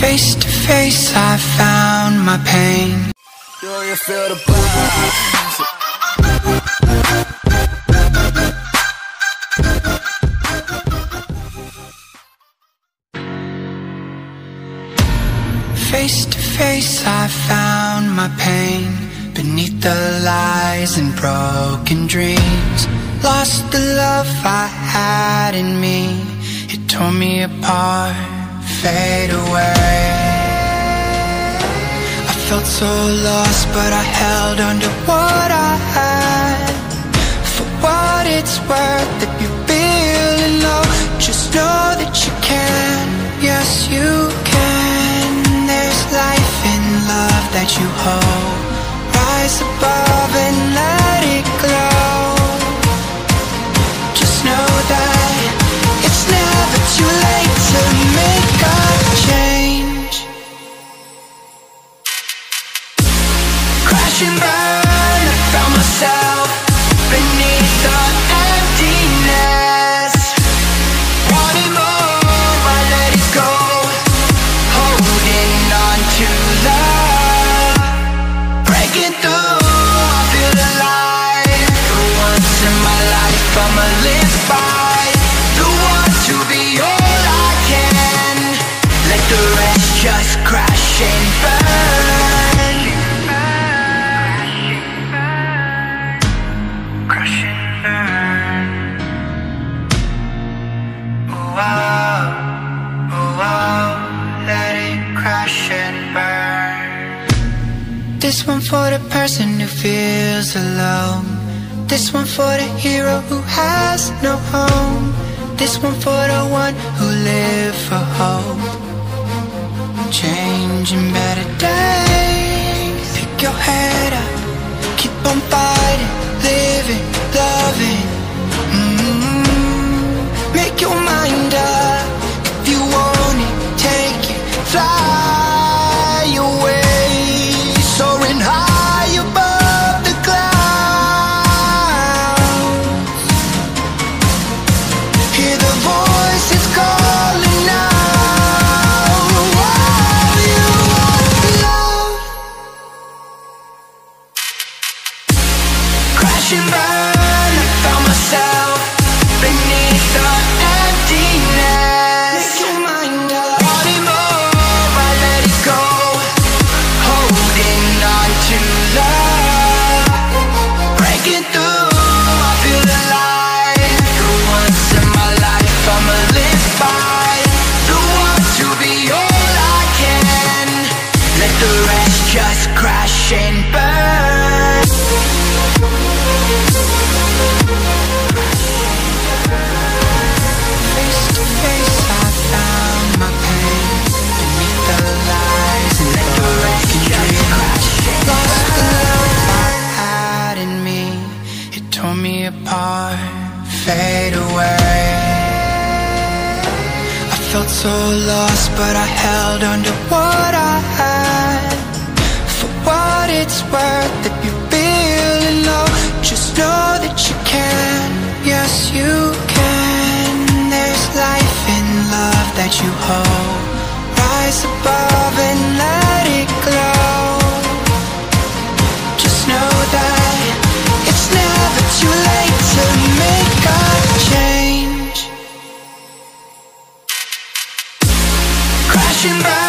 Face to face, I found my pain. Do you feel the vibes? Face to face, I found my pain. Beneath the lies and broken dreams, lost the love I had in me. It tore me apart, fade away. I felt so lost, but I held on to what I had. For what it's worth, if you're feeling low, just know that you can. Yes, you can. There's life in love that you hold. Rise above and let it glow. Just know that it's never too late to make a change. Crash and burn, I found myself beneath the emptiness. Wanting more, I let it go. Holding on to love, breaking through, I feel alive. For once in my life, I'ma live by the want to be all I can. Let the rest just crash and burn. Crash and burn. Oh wow, oh wow, let it crash and burn. This one for the person who feels alone. This one for the hero who has no home. This one for the one who live for hope. Changing better days. Pick your head up, keep on fighting, living, loving. Make your mind up. If you want it, take it, fly away. Soaring high above the clouds. Hear the voices calling out. Oh, you want love. Crash and burn, I found myself beneath the emptiness. Make your mind up. Wanting more, I let it go. Holding on to love, breaking through, I feel alive. For once in my life, I'ma live by the want to be all I can. Let the rest just crash and burn. Face to face, I found my pain. Beneath the lies and the broken dreams, lost the love I had in me. It tore me apart, fade away. I felt so lost, but I held on to what I had. For what it's worth, if you're feeling low, just know that you can. Yes, you can. There's life in love that you hold. Rise above and let it glow. Just know that it's never too late to make a change. Crash and burn.